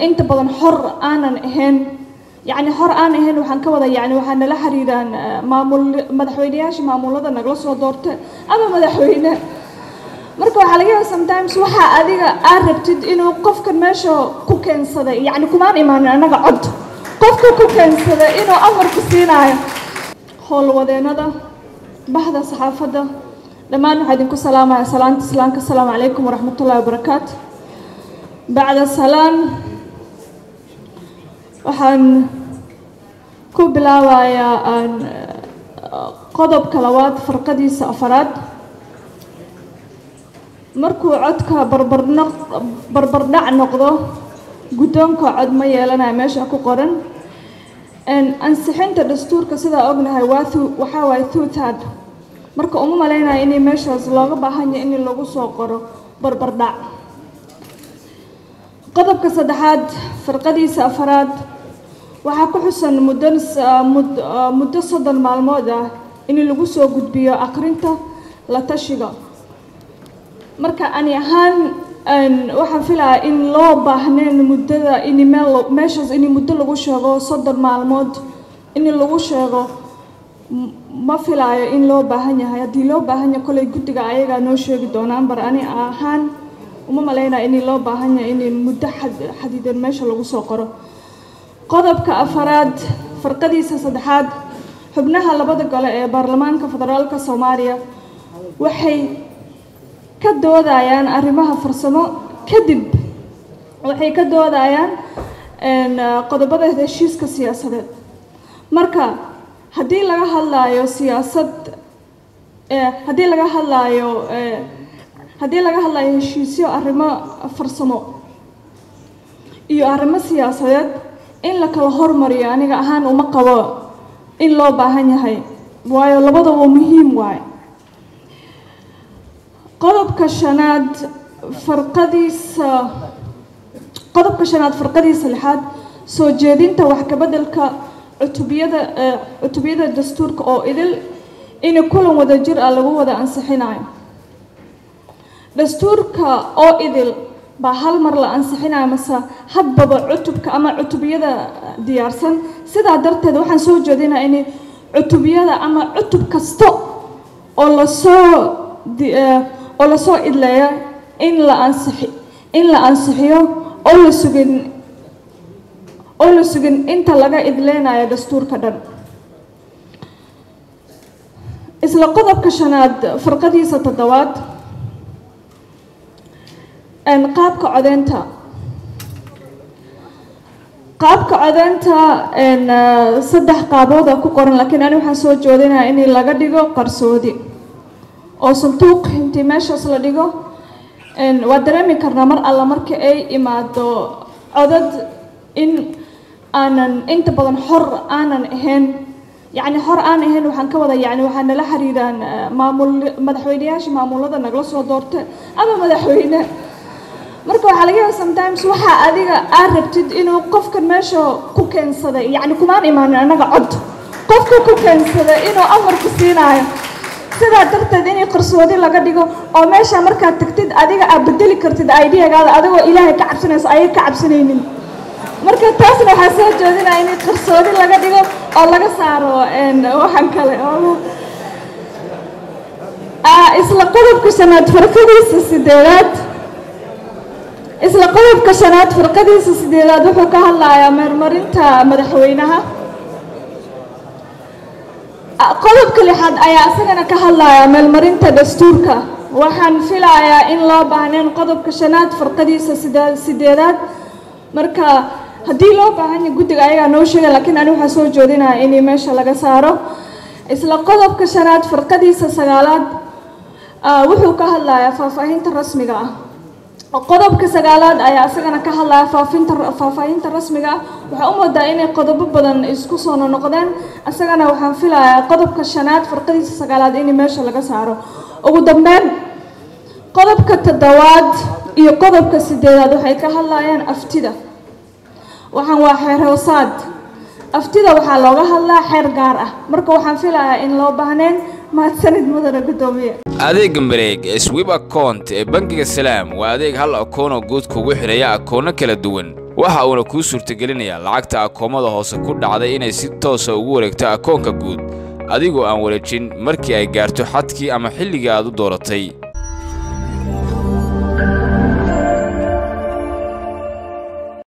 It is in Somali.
inta badan xor aanan ahayn يعني حر أنا هنا وحنكوضا يعني وحنا لا حريران معمول مدحوينياش معمولة نقول صو دورت أما مدحوينه مركو حلاقيها sometimes وحا أديك أعرفتد إنه قف كان ماشى كوكين صدا يعني كمان إيمان أنا قعد قف كوكين صدا إنه أمر كسينا حول وذينا ده بحث صحافة ده لما نحدينكم السلام عليكم ورحمة الله وبركاته بعد السلام waxaan ku bilaabayaa qodobka labaad farqadiisa afaraad markuu codka barbardhac noqdo guddoonka cod ma yeelanayo meesha ku qoran ansixinta dastuurka sida ognahay waxa way two-third marka uma maleynayo in meeshaas looga baahan yahay in lagu soo qoro barbardhac qodobka saddexaad farqadiisa afaraad waxaa ku xusan muddo 30 maalmood ah in lagu soo gudbiyo aqrinta la tashiga marka ani ahaan waxaan filayaa in loo baahneen muddada in meeshaas in muddo lagu sheego 30 maalmood in lagu sheego ma filayo in loo baahan yahay haddii loo baahan yahay kolay guddiga ayaga noo sheegi doonaan bar ani ahaan uma maleynayo in loo baahan yahay in muddo xadidan meesha lagu soo qoro qodobka afaraad farqadiisa saddexaad xubnaha labada gole ee baarlamaanka federaalka Soomaaliya waxay ka doodayaan arrimaha farsamo kadib waxay ka doodayaan qodobada heshiiska siyaasadeed marka haddii laga hadlayo siyaasad haddii laga hadlayo heshiisyo arrimo farsamo iyo arrimo siyaasadeed in la kala hormariyo aniga ahaan uma qabo in loo baahan yahay waayo labadaba muhiim waay qodobka shanaad farqadiisa lixaad soo jeedinta wax ka beddelka cutubiyada dastuurka oo idil in kulan wada jir ah lagu wada ansixinayo dastuurka oo idil ba hal mar la ansixinayo mase hadbaba cutubka ama cutubiyada diyaarsan sidaa darteed waxaan soo jeedinaa in cutubiyada ama cutub kasto oo la soo idleeyo in la ansixiyo oo la sugin inta laga idleenayo dastuurka dhan isla qodobka shanaad farqadiisa toddobaad qaabka codeynta saddex qaabood ku qoran laakiin ani waxaan soo jeedinayaa in laga dhigo qarsoodi oo sanduuq intii meeshaas la dhigo waa dareemi karnaa mar alla marka ay imaado codad in aanan inta badan xor aanan ahayn يعني حر أنا هنا وحنكوضا يعني وحنا لا حريران مدحوينياش معمولة نقول صو دورت أما مدحوينه مركو حلاقيها sometimes وحا أديك أعرفتد إنه قف كان ماشى كوكين صدا يعني كمان إيمان أنا قعد قف كوكين صدا إنه أمر كسينا سيدا درتد إني قرصودي لقى ديكو أو ماشى مركا تكتد أديك أبدلي كرتد أيديها قاعدة أديكو إلهي كعب سنة أي كعب سنين marka taasna waxa soo jeedinaa in qarsoodi laga dhigo oo laga saaro waxan kale oo isla qodobka shanaad farqadiisa sideedaad wuxuu ka hadlayaa meermarinta madaxweynaha qodobka lixaad ayaa asagana ka hadlaya meelmarinta dastuurka waxaan filayaa in loo baahneen qodobka shanaad farqadiisa sideedaad marka haddii loo baahan yahay guddiga ayaga noo sheegay laakiin ani waxaan soo jeedinayaa in meesha laga saaro isla qodobka shanaad farqadiisa sagaalaad wuxuu ka hadlayaa faahfaahinta rasmiga ah qodobka sagaalaad ayaa asagana ka hadlaya faahfaahinta rasmiga ah waxa u moodaa inay qodobo badan isku soo noqdeen asagana waxaan filayaa qodobka shanaad farqadiisa sagaalaad in meesha laga saaro ugu dambeyn qodobka toddobaad iyo qodobka sideedaad waxay ka hadlayaan aftida waxaan waa xeer hoosaad aftida waxaa looga hadlaa xeer gaar ah marka waxaan filayaa in loo baahneen mahadsanid mudane gudoomiye adeega mareeg swipe account ee bangiga salaam waa adeeg hal akoon oo guud kugu xiraya akoono kala duwan waxa uuna kuu suurtagelinayaa lacagta akoomada hoose ku dhacday inay si toos ah ugu wareegto akoonka guud adigoo aan wareejin markii ay gaarto xadkii ama xilligii aad u dooratay.